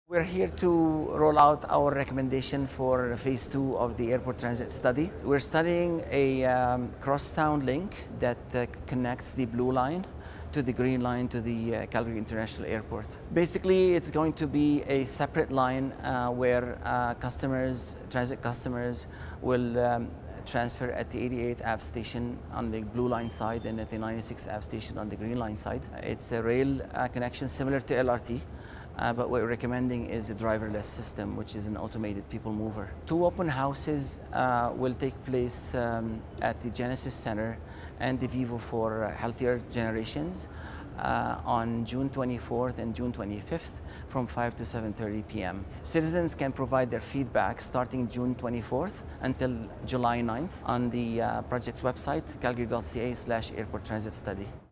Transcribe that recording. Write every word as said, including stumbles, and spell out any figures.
We're here to roll out our recommendation for phase two of the airport transit study. We're studying a um, crosstown link that uh, connects the blue line to the green line to the uh, Calgary International Airport. Basically, it's going to be a separate line uh, where uh, customers, transit customers, will um, transfer at the eighty-eight Ave station on the blue line side and at the ninety-six Ave station on the green line side. It's a rail uh, connection similar to L R T. Uh, but what we're recommending is a driverless system, which is an automated people mover. Two open houses uh, will take place um, at the Genesis Center and the Vivo for Healthier Generations uh, on June twenty-fourth and June twenty-fifth from five to seven thirty p m Citizens can provide their feedback starting June twenty-fourth until July ninth on the uh, project's website, calgary dot c a slash airport transit study.